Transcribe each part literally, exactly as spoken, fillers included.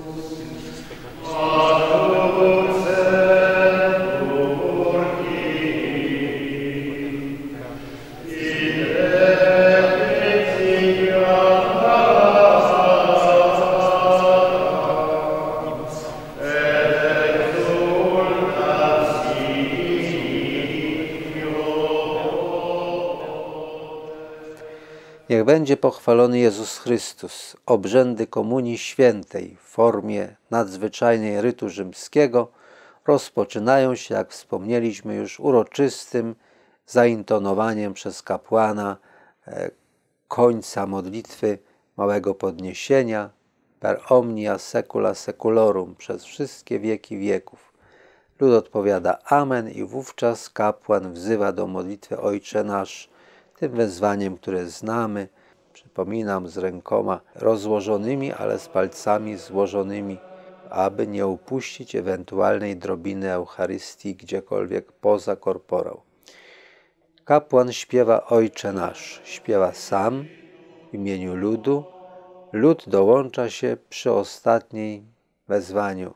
Niech będzie pochwalony Jezus Chrystus. Obrzędy Komunii Świętej w formie nadzwyczajnej rytu rzymskiego rozpoczynają się, jak wspomnieliśmy już, uroczystym zaintonowaniem przez kapłana końca modlitwy Małego Podniesienia per omnia secula seculorum, przez wszystkie wieki wieków. Lud odpowiada Amen i wówczas kapłan wzywa do modlitwy Ojcze Nasz, tym wezwaniem, które znamy, przypominam, z rękoma rozłożonymi, ale z palcami złożonymi, aby nie upuścić ewentualnej drobiny Eucharystii gdziekolwiek poza korporał. Kapłan śpiewa Ojcze Nasz, śpiewa sam w imieniu ludu. Lud dołącza się przy ostatniej wezwaniu.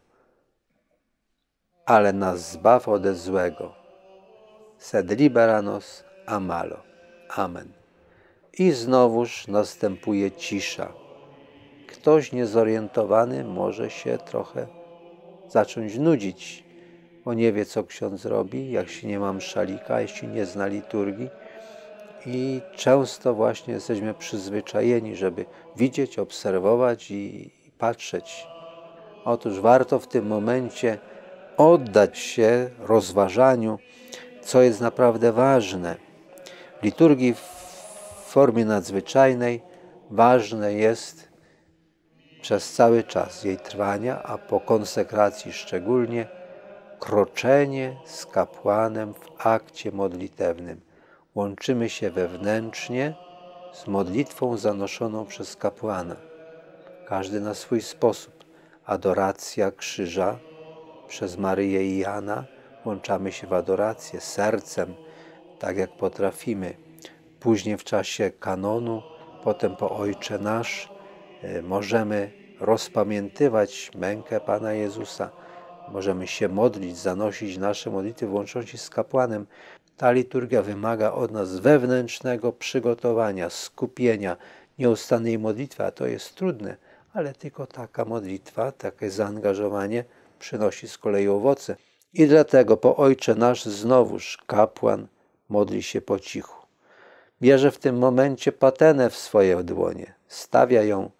Ale nas zbaw ode złego. Sed libera nos a malo. Amen. I znowuż następuje cisza. Ktoś niezorientowany może się trochę zacząć nudzić, bo nie wie, co ksiądz robi, jak się nie ma mszalika, jeśli nie zna liturgii. I często właśnie jesteśmy przyzwyczajeni, żeby widzieć, obserwować i patrzeć. Otóż warto w tym momencie oddać się rozważaniu, co jest naprawdę ważne. W liturgii w formie nadzwyczajnej ważne jest przez cały czas jej trwania, a po konsekracji szczególnie, kroczenie z kapłanem w akcie modlitewnym. Łączymy się wewnętrznie z modlitwą zanoszoną przez kapłana. Każdy na swój sposób. Adoracja krzyża przez Maryję i Jana. Włączamy się w adorację sercem, tak jak potrafimy. Później w czasie kanonu, potem po Ojcze Nasz, możemy rozpamiętywać mękę Pana Jezusa. Możemy się modlić, zanosić nasze modlitwy w łączności z kapłanem. Ta liturgia wymaga od nas wewnętrznego przygotowania, skupienia, nieustannej modlitwy, a to jest trudne, ale tylko taka modlitwa, takie zaangażowanie przynosi z kolei owoce. I dlatego po Ojcze Nasz znowuż kapłan modli się po cichu. Bierze w tym momencie patenę w swoje dłonie, stawia ją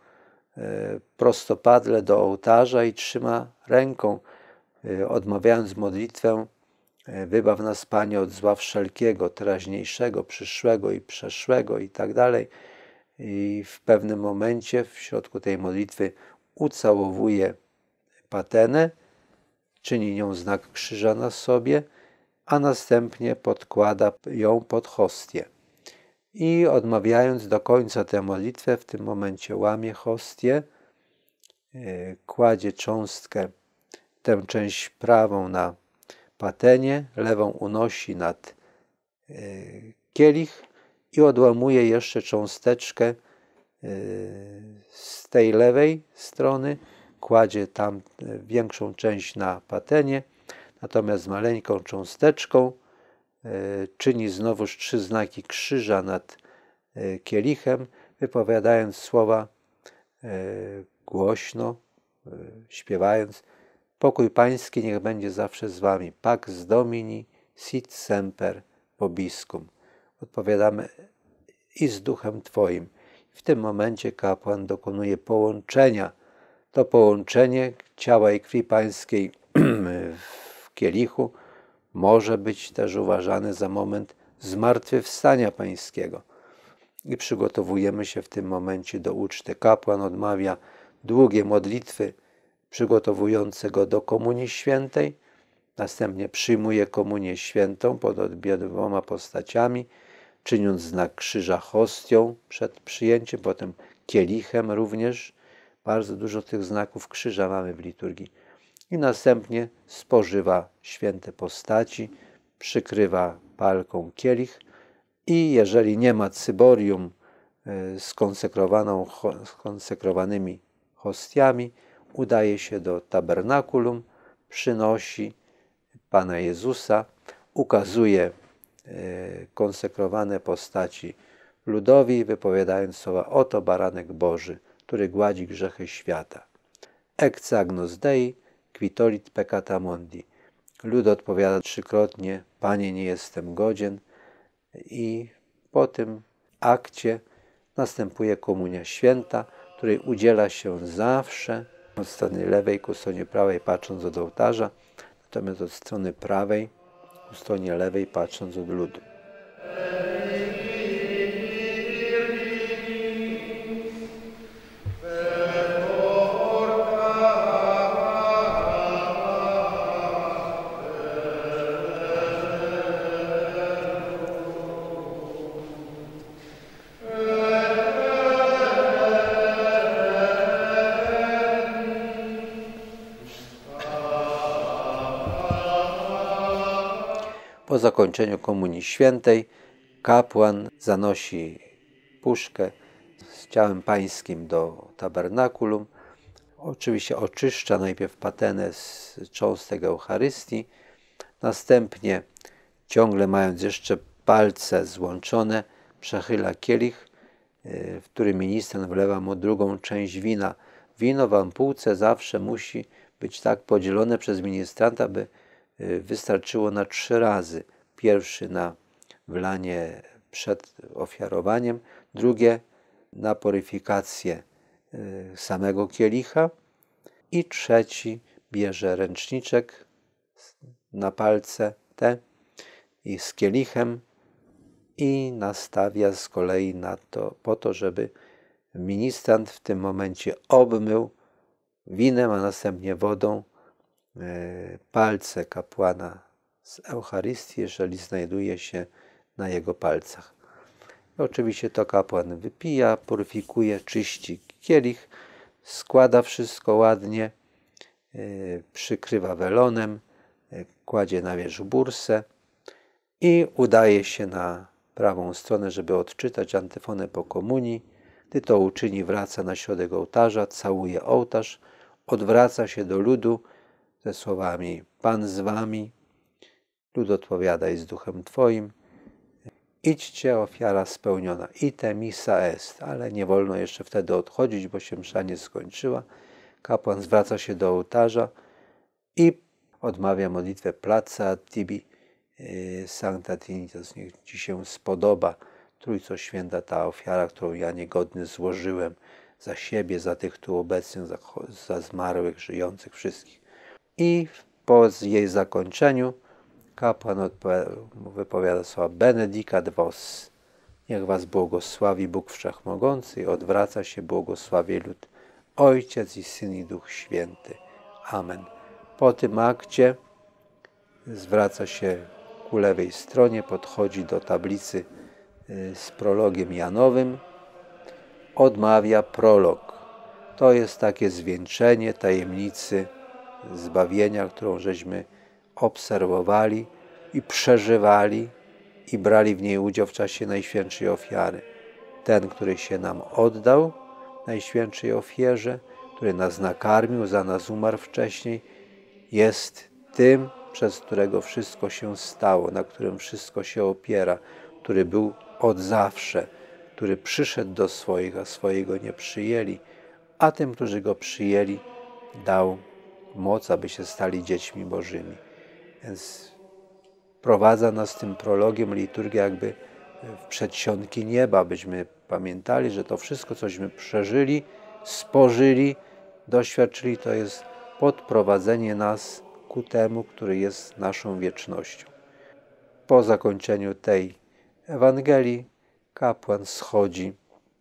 prostopadle do ołtarza i trzyma ręką, odmawiając modlitwę: wybaw nas, Panie, od zła wszelkiego, teraźniejszego, przyszłego i przeszłego i tak dalej. I w pewnym momencie w środku tej modlitwy ucałowuje patenę, czyni nią znak krzyża na sobie, a następnie podkłada ją pod hostię. I odmawiając do końca tę modlitwę, w tym momencie łamie hostię, kładzie cząstkę, tę część prawą na patenie, lewą unosi nad kielich i odłamuje jeszcze cząsteczkę z tej lewej strony, kładzie tam większą część na patenie, natomiast maleńką cząsteczką czyni znowuż trzy znaki krzyża nad kielichem, wypowiadając słowa głośno, śpiewając: pokój Pański niech będzie zawsze z wami. Pax Domini sit semper vobiscum. Odpowiadamy: i z duchem Twoim. W tym momencie kapłan dokonuje połączenia. To połączenie ciała i krwi Pańskiej w kielichu może być też uważane za moment zmartwychwstania Pańskiego. I przygotowujemy się w tym momencie do uczty. Kapłan odmawia długie modlitwy przygotowujące go do Komunii Świętej. Następnie przyjmuje Komunię Świętą pod obydwoma postaciami, czyniąc znak krzyża hostią przed przyjęciem, potem kielichem również. Bardzo dużo tych znaków krzyża mamy w liturgii. I następnie spożywa święte postaci, przykrywa palką kielich i jeżeli nie ma cyborium skonsekrowaną, skonsekrowanymi hostiami, udaje się do tabernakulum, przynosi Pana Jezusa, ukazuje konsekrowane postaci ludowi, wypowiadając słowa: oto baranek Boży, który gładzi grzechy świata. Ecce agnus Dei, qui tollit peccata mondi. Lud odpowiada trzykrotnie: Panie, nie jestem godzien. I po tym akcie następuje komunia święta, której udziela się zawsze od strony lewej ku stronie prawej, patrząc od ołtarza, natomiast od strony prawej ku stronie lewej, patrząc od ludu. Po zakończeniu Komunii Świętej kapłan zanosi puszkę z ciałem pańskim do tabernakulum. Oczywiście oczyszcza najpierw patenę z cząstek Eucharystii, następnie, ciągle mając jeszcze palce złączone, przechyla kielich, w którym ministrant wlewa mu drugą część wina. Wino w ampułce zawsze musi być tak podzielone przez ministranta, by wystarczyło na trzy razy. Pierwszy na wlanie przed ofiarowaniem, drugie na puryfikację samego kielicha i trzeci bierze ręczniczek na palce te i z kielichem i nastawia z kolei na to, po to, żeby ministrant w tym momencie obmył winem, a następnie wodą palce kapłana z Eucharystii, jeżeli znajduje się na jego palcach. Oczywiście to kapłan wypija, puryfikuje, czyści kielich, składa wszystko ładnie, przykrywa welonem, kładzie na wierzch bursę i udaje się na prawą stronę, żeby odczytać antyfonę po komunii. Gdy to uczyni, wraca na środek ołtarza, całuje ołtarz, odwraca się do ludu ze słowami: Pan z wami. Lud odpowiada: i z duchem twoim. Idźcie, ofiara spełniona. Ite missa est. Ale nie wolno jeszcze wtedy odchodzić, bo się msza nie skończyła. Kapłan zwraca się do ołtarza i odmawia modlitwę Placet tibi sancta trinitas. Niech ci się spodoba, Trójco Święta, ta ofiara, którą ja niegodny złożyłem za siebie, za tych tu obecnych, za, za zmarłych, żyjących, wszystkich. I po jej zakończeniu kapłan wypowiada słowa Benedicat vos. Niech was błogosławi Bóg Wszechmogący, i odwraca się, błogosławi lud Ojciec i Syn i Duch Święty. Amen. Po tym akcie zwraca się ku lewej stronie, podchodzi do tablicy z prologiem Janowym, odmawia prolog. To jest takie zwieńczenie tajemnicy zbawienia, którą żeśmy obserwowali i przeżywali i brali w niej udział w czasie Najświętszej Ofiary. Ten, który się nam oddał Najświętszej Ofierze, który nas nakarmił, za nas umarł wcześniej, jest tym, przez którego wszystko się stało, na którym wszystko się opiera, który był od zawsze, który przyszedł do swoich, a swojego nie przyjęli, a tym, którzy go przyjęli, dał moc, aby się stali dziećmi Bożymi. Więc prowadza nas tym prologiem liturgia jakby w przedsionki nieba, byśmy pamiętali, że to wszystko, cośmy przeżyli, spożyli, doświadczyli, to jest podprowadzenie nas ku temu, który jest naszą wiecznością. Po zakończeniu tej Ewangelii kapłan schodzi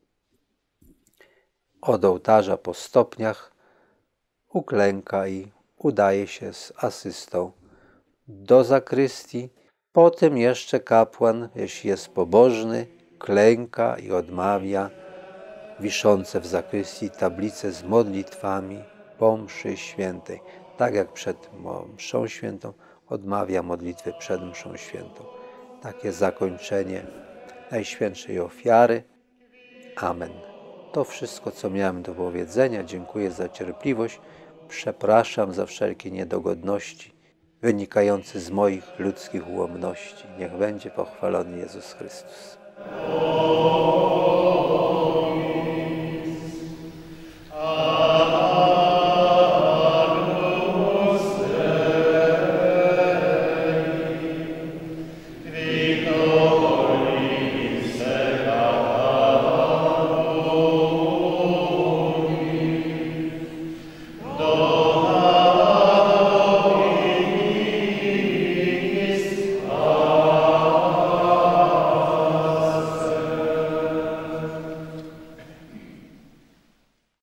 od ołtarza po stopniach, uklęka i udaje się z asystą do zakrystii. Potem jeszcze kapłan, jeśli jest pobożny, klęka i odmawia wiszące w zakrystii tablice z modlitwami po mszy świętej. Tak jak przed mszą świętą odmawia modlitwy przed mszą świętą. Takie zakończenie Najświętszej Ofiary. Amen. To To wszystko, co miałem do powiedzenia. Dziękuję za cierpliwość. Przepraszam za wszelkie niedogodności wynikające z moich ludzkich ułomności. Niech będzie pochwalony Jezus Chrystus.